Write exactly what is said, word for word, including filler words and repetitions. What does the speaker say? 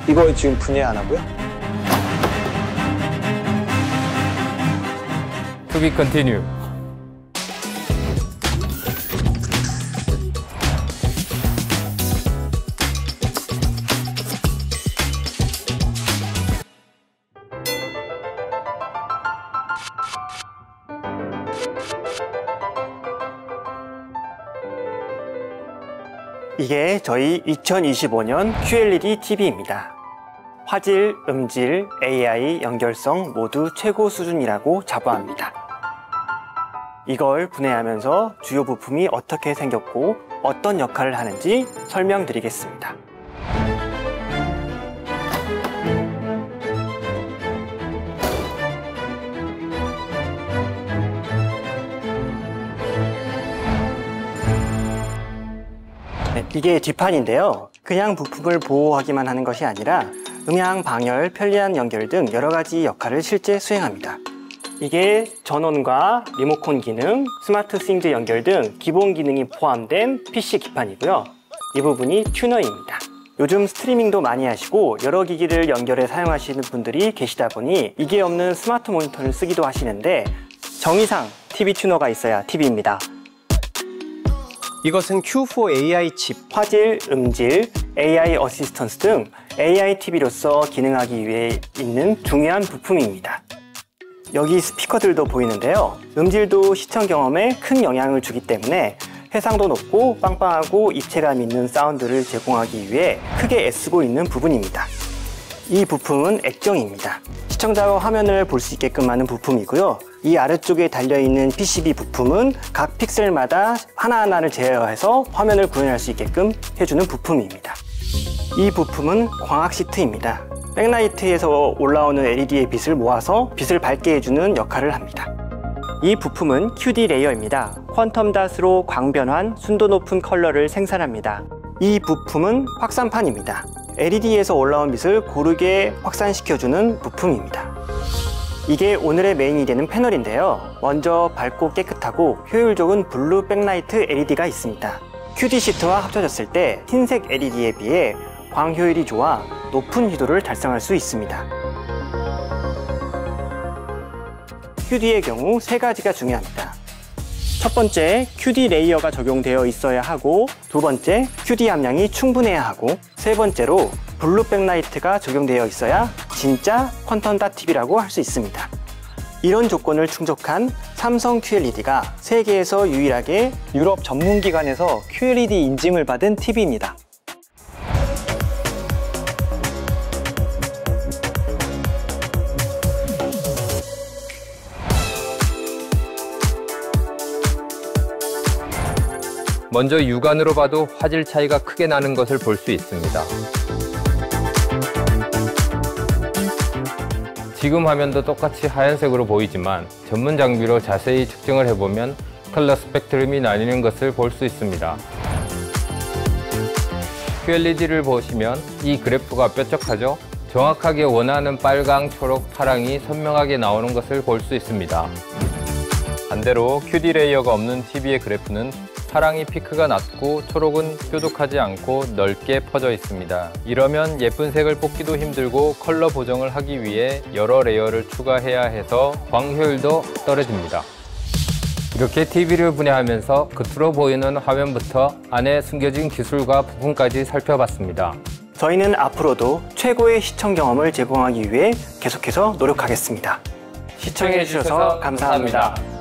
이거 지금 분해 안 하고요? To be continued. 이게 저희 이천이십오 년 큐엘이디 티비입니다. 화질, 음질, 에이아이, 연결성 모두 최고 수준이라고 자부합니다. 이걸 분해하면서 주요 부품이 어떻게 생겼고 어떤 역할을 하는지 설명드리겠습니다. 네, 이게 뒷판인데요. 그냥 부품을 보호하기만 하는 것이 아니라 음향, 방열, 편리한 연결 등 여러 가지 역할을 실제 수행합니다. 이게 전원과 리모컨 기능, 스마트 싱즈 연결 등 기본 기능이 포함된 피씨 기판이고요. 이 부분이 튜너입니다. 요즘 스트리밍도 많이 하시고 여러 기기를 연결해 사용하시는 분들이 계시다 보니 이게 없는 스마트 모니터를 쓰기도 하시는데 정의상 티비 튜너가 있어야 티비입니다. 이것은 큐 사 에이아이 칩. 화질, 음질, 에이아이 어시스턴스 등 에이아이 티비로서 기능하기 위해 있는 중요한 부품입니다. 여기 스피커들도 보이는데요. 음질도 시청 경험에 큰 영향을 주기 때문에 해상도 높고 빵빵하고 입체감 있는 사운드를 제공하기 위해 크게 애쓰고 있는 부분입니다. 이 부품은 액정입니다. 시청자가 화면을 볼 수 있게끔 하는 부품이고요. 이 아래쪽에 달려있는 피씨비 부품은 각 픽셀마다 하나하나를 제어해서 화면을 구현할 수 있게끔 해주는 부품입니다. 이 부품은 광학 시트입니다. 백라이트에서 올라오는 엘이디의 빛을 모아서 빛을 밝게 해주는 역할을 합니다. 이 부품은 큐디 레이어입니다. 퀀텀 닷으로 광변환, 순도 높은 컬러를 생산합니다. 이 부품은 확산판입니다. 엘이디에서 올라온 빛을 고르게 확산시켜주는 부품입니다. 이게 오늘의 메인이 되는 패널인데요. 먼저 밝고 깨끗하고 효율 좋은 블루 백라이트 엘이디가 있습니다. 큐디 시트와 합쳐졌을 때 흰색 엘이디에 비해 광 효율이 좋아 높은 희도를 달성할 수 있습니다. 큐디의 경우 세 가지가 중요합니다. 첫 번째, 큐디 레이어가 적용되어 있어야 하고, 두 번째, 큐디 함량이 충분해야 하고, 세 번째로 블루 백라이트가 적용되어 있어야 진짜 퀀텀 닷 티비라고 할 수 있습니다. 이런 조건을 충족한 삼성 큐엘이디가 세계에서 유일하게 유럽 전문기관에서 큐엘이디 인증을 받은 티비입니다. 먼저 육안으로 봐도 화질 차이가 크게 나는 것을 볼 수 있습니다. 지금 화면도 똑같이 하얀색으로 보이지만 전문 장비로 자세히 측정을 해보면 컬러 스펙트럼이 나뉘는 것을 볼 수 있습니다. 큐엘이디를 보시면 이 그래프가 뾰족하죠? 정확하게 원하는 빨강, 초록, 파랑이 선명하게 나오는 것을 볼 수 있습니다. 반대로 큐디 레이어가 없는 티비의 그래프는 파랑이 피크가 낮고 초록은 뾰족하지 않고 넓게 퍼져 있습니다. 이러면 예쁜 색을 뽑기도 힘들고 컬러 보정을 하기 위해 여러 레이어를 추가해야 해서 광 효율도 떨어집니다. 이렇게 티비를 분해하면서 겉으로 보이는 화면부터 안에 숨겨진 기술과 부품까지 살펴봤습니다. 저희는 앞으로도 최고의 시청 경험을 제공하기 위해 계속해서 노력하겠습니다. 시청해주셔서 감사합니다.